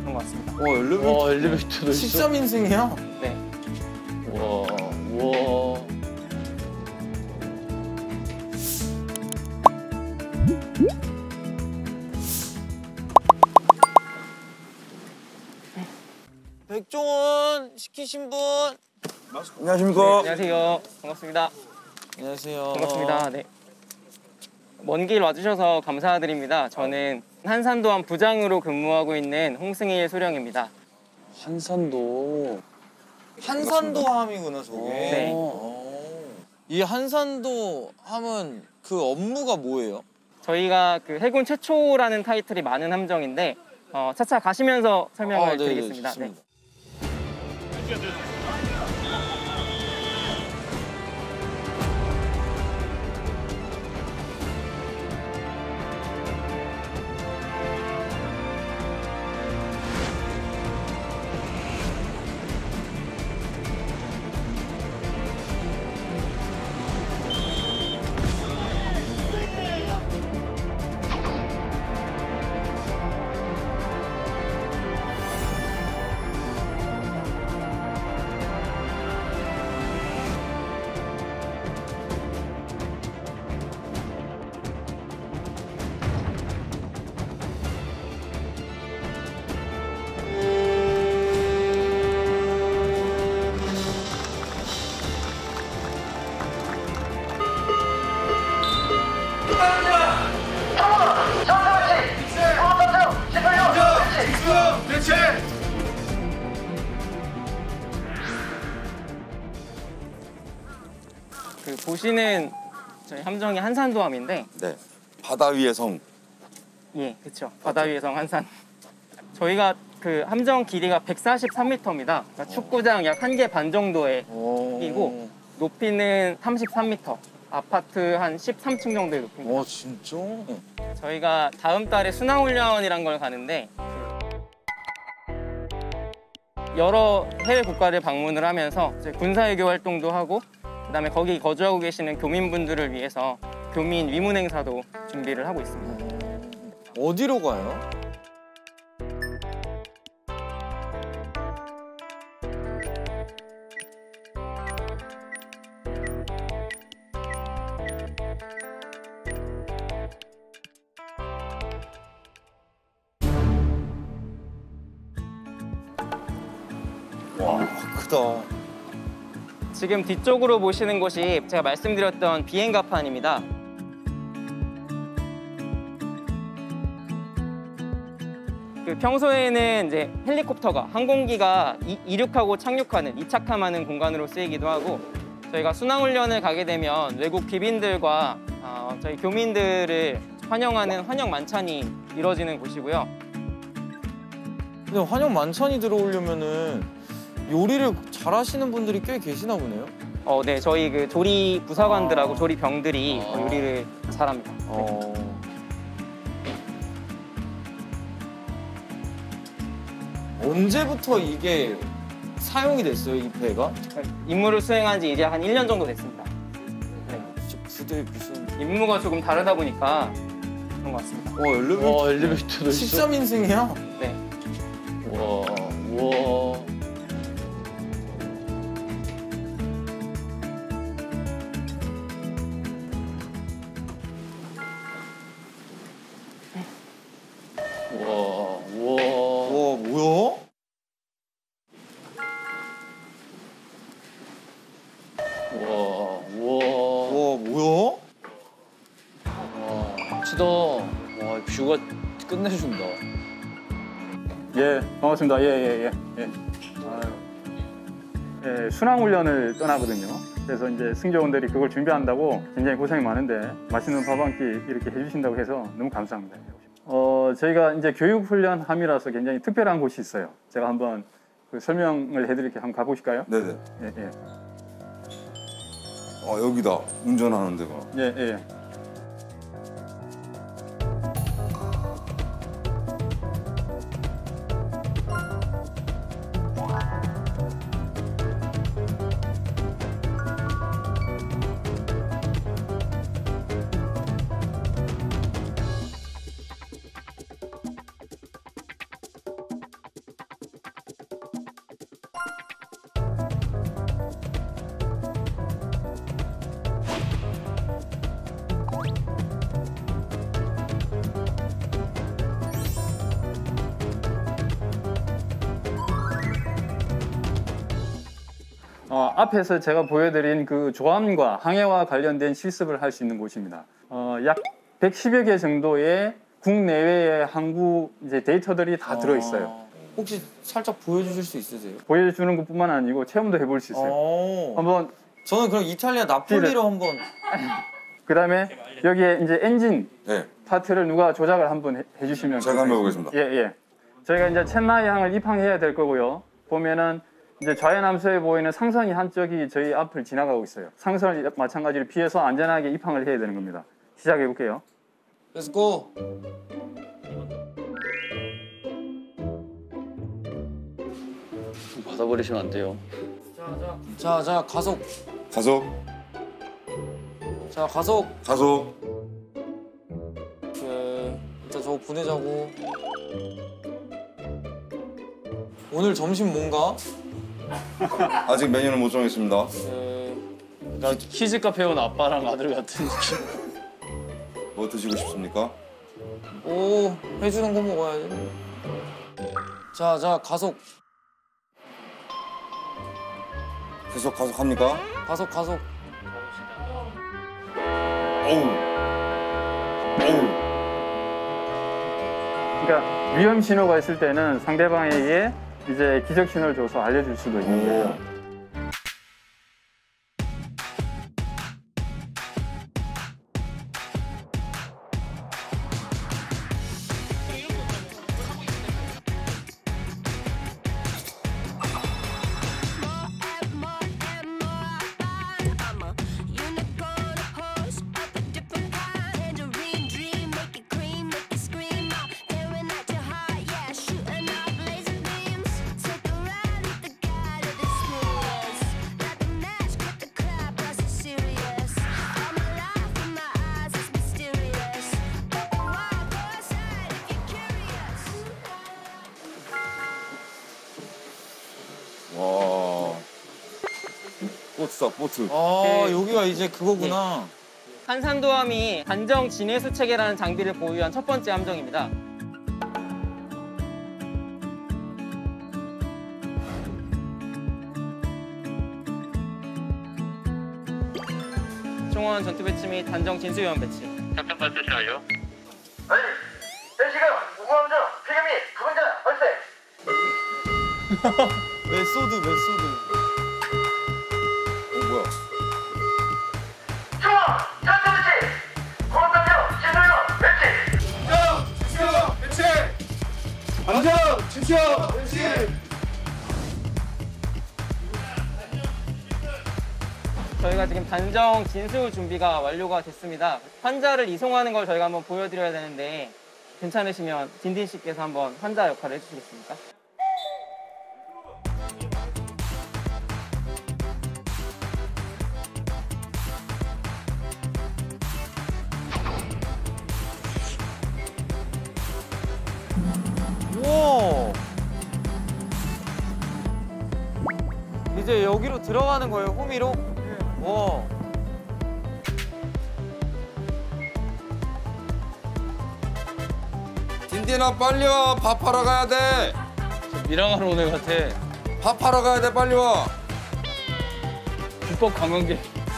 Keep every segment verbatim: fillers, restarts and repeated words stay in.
그런 것 같습니다. 와, 엘리베이터. 와, 엘리베이터도 있어. 십삼 인승이야? 네. 우와, 우와. 백종원 시키신 분. 안녕하십니까. 네, 안녕하세요. 반갑습니다. 안녕하세요. 반갑습니다. 네. 먼 길 와주셔서 감사드립니다. 저는 한산도함 부장으로 근무하고 있는 홍승일 소령입니다. 한산도. 한산도함이구나, 저게. 네. 이 한산도함은 그 업무가 뭐예요? 저희가 그 해군 최초라는 타이틀이 많은 함정인데 어, 차차 가시면서 설명을 아, 네네, 드리겠습니다. 좋습니다. 그 보시는 저희 함정이 한산도함인데 네. 바다 위의 성. 예, 그렇죠. 바다 위의 성 한산. 저희가 그 함정 길이가 백사십삼 미터입니다. 그러니까 축구장 약 한 개 반 정도의 크기고 높이는 삼십삼 미터. 아파트 한 십삼 층 정도의 높이입니다. 와, 진짜? 저희가 다음 달에 순항훈련이란 걸 가는데 여러 해외 국가를 방문을 하면서 이제 군사외교 활동도 하고 그다음에 거기 거주하고 계시는 교민분들을 위해서 교민 위문 행사도 준비를 하고 있습니다. 어디로 가요? 와, 크다. 지금 뒤쪽으로 보시는 곳이 제가 말씀드렸던 비행갑판입니다. 그 평소에는 이제 헬리콥터가 항공기가 이, 이륙하고 착륙하는 이착함하는 공간으로 쓰이기도 하고 저희가 순항훈련을 가게 되면 외국 귀빈들과 어, 저희 교민들을 환영하는 환영 만찬이 이루어지는 곳이고요. 근데 환영 만찬이 들어오려면은 요리를 잘하시는 분들이 꽤 계시나 보네요. 어, 네, 저희 그 조리 부사관들하고 조리 병들이 아. 요리를 잘합니다. 네. 어... 언제부터 이게 사용이 됐어요, 이 배가? 임무를 수행한 지 이제 한 일 년 정도 됐습니다. 네. 진짜 부대 무슨... 임무가 조금 다르다 보니까 그런 것 같습니다. 와, 엘리베이터. 와, 엘리베이터도 있어. 십삼 인승이야? 네. 우와, 우와. 우와, 우와. 와, 뭐야? 우와, 우와. 와, 뭐야? 와, 멋지다. 와, 뷰가 끝내준다. 예, 반갑습니다. 예, 예, 예. 예. 아유, 예, 순항훈련을 떠나거든요. 그래서 이제 승조원들이 그걸 준비한다고 굉장히 고생이 많은데 맛있는 밥 한 끼 이렇게 해주신다고 해서 너무 감사합니다. 어, 저희가 이제 교육훈련함이라서 굉장히 특별한 곳이 있어요. 제가 한번 그 설명을 해드릴게요. 한번 가보실까요? 네네. 예, 예. 아, 여기다. 운전하는 데가. 예, 예. 어, 앞에서 제가 보여드린 그 조함과 항해와 관련된 실습을 할 수 있는 곳입니다. 어, 약 백십여 개 정도의 국내외의 항구 이제 데이터들이 다 들어있어요. 아, 혹시 살짝 보여주실 수 있으세요? 보여주는 것뿐만 아니고 체험도 해볼 수 있어요. 어. 한번 저는 그럼 이탈리아 나폴리로 한번. 그 다음에 여기에 이제 엔진 네. 파트를 누가 조작을 한번 해, 해주시면 제가 한번 감사하겠습니다. 해보겠습니다. 예, 예. 저희가 이제 첸나이 항을 입항해야 될 거고요. 보면은 이제 좌회남서에 보이는 상선이 한쪽이 저희 앞을 지나가고 있어요. 상선을 마찬가지로 피해서 안전하게 입항을 해야 되는 겁니다. 시작해 볼게요. Let's go. 받아버리시면 안 돼요. 자, 자, 가속. 가속, 자, 가속. 가속. 오케이. 일단 저거 보내자고. 오늘 점심 뭔가? 아직 메뉴는 못 정했습니다. 네. 나 키즈 카페 온 아빠랑 아들 같은 느낌. 뭐 드시고 싶습니까? 오, 해주는 거 먹어야지. 자, 자, 가속. 계속 가속합니까? 가속, 가속. 어우. 어우. 그러니까 위험 신호가 있을 때는 상대방에게 이제 기적 신호를 줘서 알려줄 수도 있는 거예요. 와. 보트다, 보트. 아, 그- 여기가 이제 그거구나. 한산도함이 단정 진해수 체계라는 장비를 보유한 첫 번째 함정입니다. 총원 전투 배치 및 단정 진수요원 배치. 작전 발표 시 완료. 아니, 대시금 무함정 피겨 및 부분자 발생. 메소드, 메소드. 어, 뭐야? 충원 전투 배치. 공업단표 진도요 배치. 저희가 지금 단정 진수 준비가 완료가 됐습니다. 환자를 이송하는 걸 저희가 한번 보여드려야 되는데 괜찮으시면 딘딘 씨께서 한번 환자 역할을 해주시겠습니까? 우와. 이제 여기로 들어가는 거예요, 호미로? 와. 딘딘아 빨리 와. 밥 하러 가야 돼. 미랑하러 온 애 같아. 밥 하러 가야 돼. 빨리 와. 불법 관광객.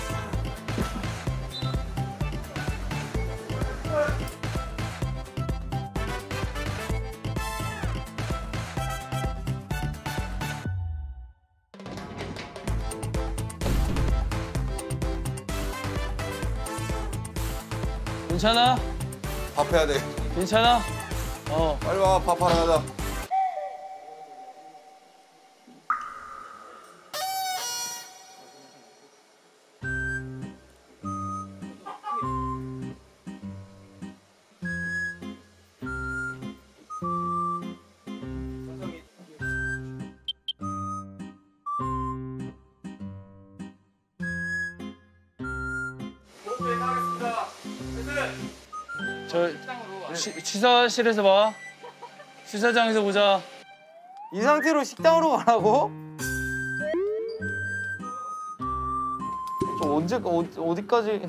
괜찮아? 밥 해야 돼. 괜찮아? 어. 빨리 와. 밥 하러 가자. 저 시, 시사실에서 봐. 시사장에서 보자. 이 상태로 식당으로 가라고? 저 언제, 어, 어디까지.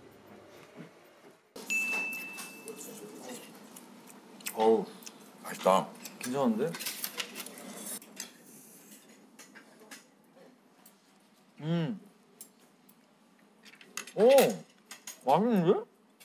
어우, 맛있다. 괜찮은데? 음. 오, 맛있는데?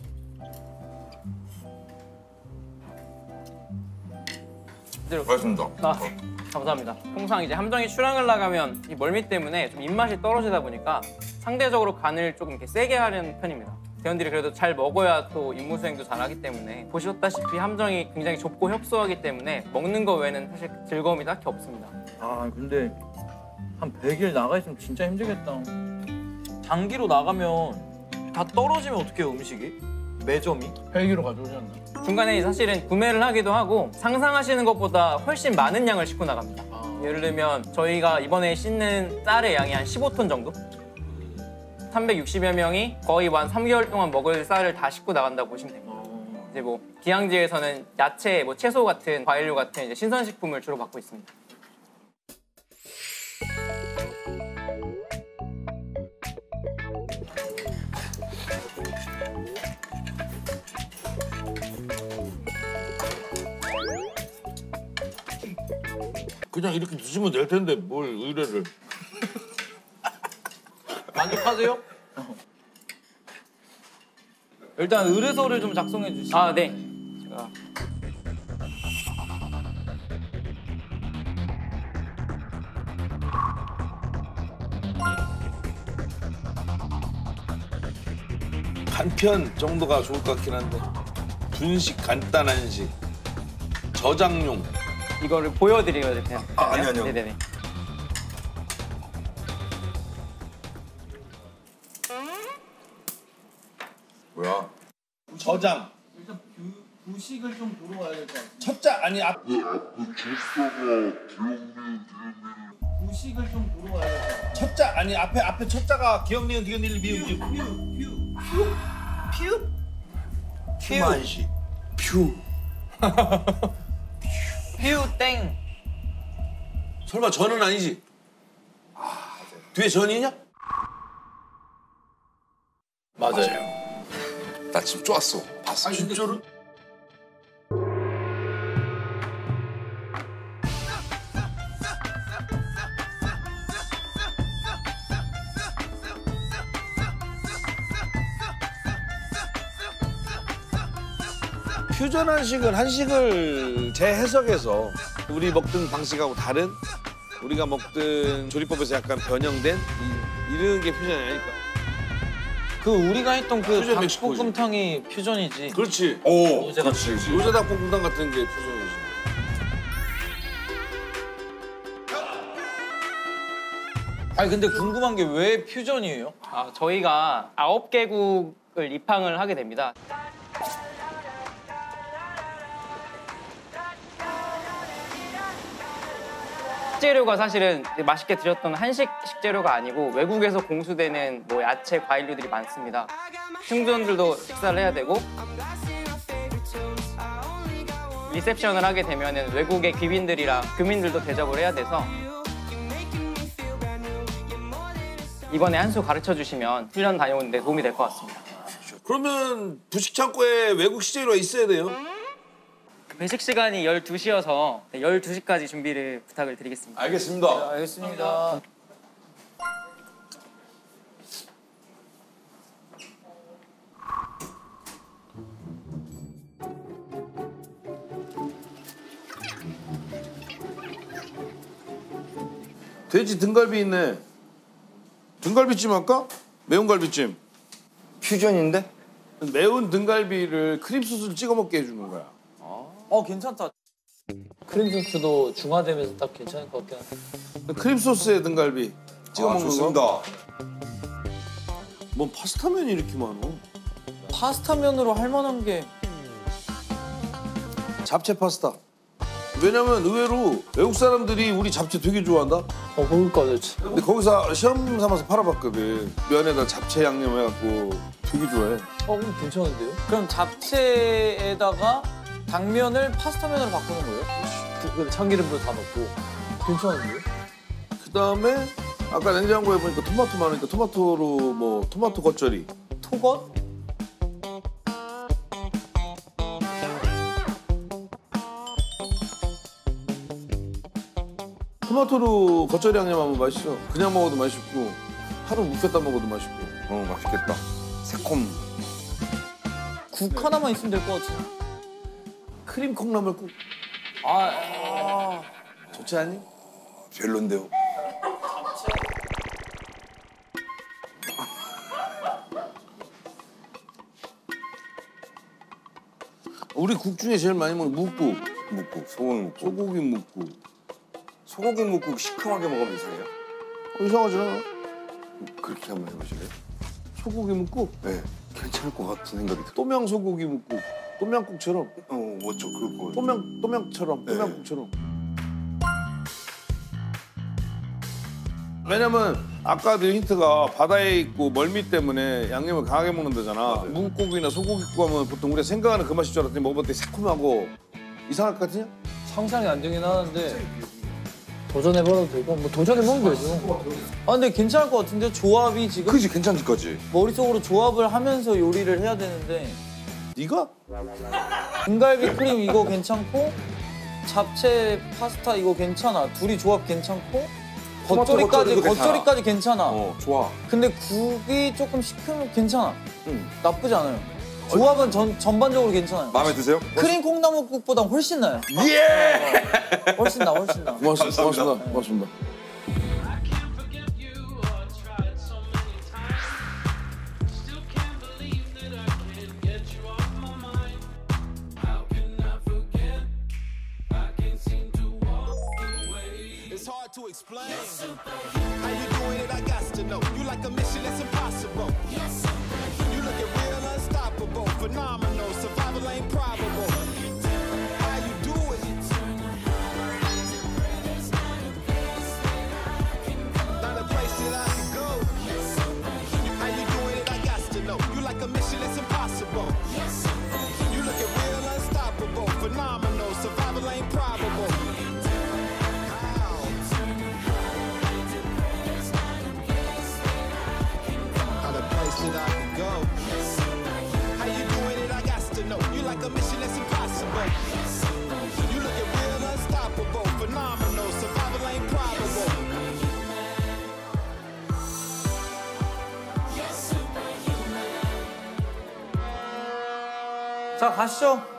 고맙습니다. 아, 감사합니다. 통상 이제 함정이 출항을 나가면 이 멀미 때문에 좀 입맛이 떨어지다 보니까 상대적으로 간을 조금 이렇게 세게 하는 편입니다. 대원들이 그래도 잘 먹어야 또 임무 수행도 잘하기 때문에 보셨다시피 함정이 굉장히 좁고 협소하기 때문에 먹는 거 외에는 사실 즐거움이 딱히 없습니다. 아 근데 한 백 일 나가 있으면 진짜 힘들겠다. 장기로 나가면 다 떨어지면 어떡해요 음식이? 매점이? 헬기로 가져오셨나? 중간에 사실은 구매를 하기도 하고 상상하시는 것보다 훨씬 많은 양을 싣고 나갑니다. 예를 들면 저희가 이번에 싣는 쌀의 양이 한 십오 톤 정도? 삼백육십여 명이 거의 한 삼 개월 동안 먹을 쌀을 다 싣고 나간다고 보시면 됩니다. 이제 뭐 기항지에서는 야채, 뭐 채소 같은 과일류 같은 이제 신선식품을 주로 받고 있습니다. 그냥 이렇게 드시면 될 텐데 뭘 의뢰를. 만족하세요? 일단 의뢰서를 좀 작성해 주시죠. 아, 네. 제가 한 편 정도가 좋을 것 같긴 한데. 분식 간단한 식. 저장용. 이거를 보여드려야 될 텐데. 아, 아니요, 아니요. 네네네. 뭐야? 저장. 일단 부식을 좀 보러 가야 될 것 같아요. 첫자 아니 앞. 부식을 좀 보러 가야 될 것 같아요. 첫자 아니 앞에 앞에 첫자가 기억 니은 디귿 니을 미음 지 퓨. 퓨만식. 퓨. 퓨 땡. 설마 전은 아니지? 아, 뒤에 전이냐? 맞아요. 나 지금 좋았어. 봤어. 아, 진짜로? 퓨전 한식은 한식을 재해석해서 우리 먹던 방식하고 다른 우리가 먹던 조리법에서 약간 변형된 이, 이런 게 퓨전이 아닐까. 그 우리가 했던 그 퓨전 멕시코지. 닭볶음탕이 퓨전이지. 그렇지. 오, 요새가 그렇지. 요새 닭볶음탕 같은 게 퓨전이지. 아니 근데 궁금한 게 왜 퓨전이에요? 아, 저희가 아홉 개국을 입항을 하게 됩니다. 식재료가 사실은 맛있게 드셨던 한식 식재료가 아니고 외국에서 공수되는 뭐 야채, 과일류들이 많습니다. 승조원들도 식사를 해야 되고 리셉션을 하게 되면 외국의 귀빈들이랑 교민들도 대접을 해야 돼서 이번에 한 수 가르쳐 주시면 훈련 다녀오는 데 도움이 될 것 같습니다. 그러면 부식 창고에 외국 식재료가 있어야 돼요? 배식 시간이 열두 시여서 열두 시까지 준비를 부탁을 드리겠습니다. 알겠습니다. 알겠습니다. 돼지 등갈비 있네. 등갈비찜 할까? 매운 갈비찜. 퓨전인데? 매운 등갈비를 크림 소스를 찍어 먹게 해주는 거야. 어 괜찮다. 크림 소스도 중화되면서 딱 괜찮을 것 같긴 한데. 크림 소스에 등갈비 찍어 아, 먹는 좋습니다. 거. 뭔 파스타면이 이렇게 많어? 파스타면으로 할 만한 게 잡채 파스타. 왜냐면 의외로 외국 사람들이 우리 잡채 되게 좋아한다. 어, 그럴까 대체. 근데 거기서 시험 삼아서 팔아봤거든. 면에다 잡채 양념 해갖고 되게 좋아해. 어, 그럼 괜찮은데요? 그럼 잡채에다가 당면을 파스타면으로 바꾸는 거예요? 그, 그 참기름도 다 넣고. 괜찮은데요? 그 다음에 아까 냉장고에 보니까 토마토 많으니까 토마토로 뭐 토마토 겉절이. 토것? 토마토로 겉절이 양념하면 맛있어. 그냥 먹어도 맛있고 하루 묵혔다 먹어도 맛있고. 어 맛있겠다. 새콤. 국 하나만 있으면 될 것 같아. 크림 콩나물국 아, 좋지 않니? 별론데요. 우리 국 중에 제일 많이 먹는 묵국, 묵국, 소고기 묵국. 소고기 묵국. 소고기 묵국 시큼하게 먹으면 이상해요? 어, 이상하지 않아? 그렇게 한번 해보실래요? 소고기 묵국? 네. 괜찮을 것 같은 생각이 들어요. 또명 소고기 묵국. 또명국처럼. 어, 뭐죠 그거. 또명 또명처럼. 네. 또명국처럼. 왜냐면 아까도 힌트가 바다에 있고 멀미 때문에 양념을 강하게 먹는다잖아. 맞아요. 묵고기나 소고기국 하면 보통 우리가 생각하는 그 맛일 줄 알았더니 먹어봤더니 새콤하고 이상할 것 같으냐? 상상이 안 되긴 하는데 도전해봐도 되고 뭐 도전해보면 되죠. 아 근데 괜찮을 것 같은데 조합이 지금 그지 괜찮지 거지. 머릿속으로 조합을 하면서 요리를 해야 되는데 네가? 등갈비 크림 이거 괜찮고 잡채 파스타 이거 괜찮아. 둘이 조합 괜찮고 토마토 겉절이까지 겉절이도 괜찮아. 겉절이까지 괜찮아. 어 좋아. 근데 국이 조금 시큼면 괜찮아. 응. 나쁘지 않아요. 조합은 전 전반적으로 괜찮아요. 마음에 드세요? 크림 콩나물국보다 훨씬 나요. 예! 훨씬 나, 훨씬 나. 고맙습니다. 고맙습니다. 고맙습니다. It's hard to explain. How you doing it? I got to know. You like a mission that's impossible. You looking real unstoppable, phenomenal. Survival ain't probable. How you do it? Not a place that I can go. How you doing it? I got to know. You like a mission that's impossible. You looking real unstoppable, phenomenal. Survival ain't probable. That I can go. How you doing it? I got to know. You like a mission that's impossible. You looking real unstoppable, phenomenal. Survival ain't probable. 자 가시죠.